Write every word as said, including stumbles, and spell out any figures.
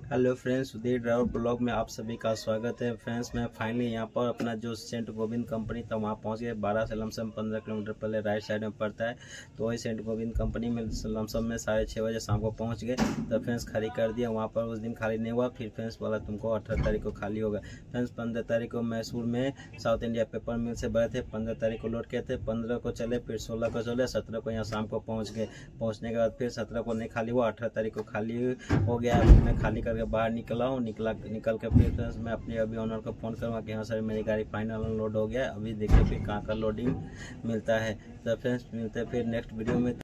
Hello friends, Sudhir driver blog में आप सभी का स्वागत है। फ्रेंड्स, मैं फाइनली यहाँ पर अपना जो सेंट गोविंद कंपनी था वहाँ पहुँच गए। बारह से लमसम पंद्रह किलोमीटर पहले राइट साइड में पड़ता है। तो वही सेंट गोविंद कंपनी में लमसम में साढ़े छः बजे शाम को पहुँच गए। तो फ्रेंड्स खाली कर दिया वहाँ पर। उस दिन खाली नहीं हुआ, फिर फ्रेंड्स बोला तुमको अठारह तारीख को खाली होगा। फ्रेंड्स पंद्रह तारीख को मैसूर में साउथ इंडिया पेपर मिल से बड़े थे। पंद्रह तारीख को लौट के थे, पंद्रह को चले, फिर सोलह को चले, सत्रह को यहाँ शाम को पहुँच गए। पहुँचने के बाद फिर सत्रह को नहीं खाली हुआ, अठारह तारीख को खाली हो गया। मैं खाली करके बाहर निकला हूँ। निकला निकल के फिर फ्रेंड्स मैं अपने अभी ऑनर को फ़ोन करूँगा कि हाँ सर मेरी गाड़ी फाइनल लोड हो गया, अभी देखिए फिर कहाँ का लोडिंग मिलता है। तो फ्रेंड्स मिलते हैं फिर नेक्स्ट वीडियो में।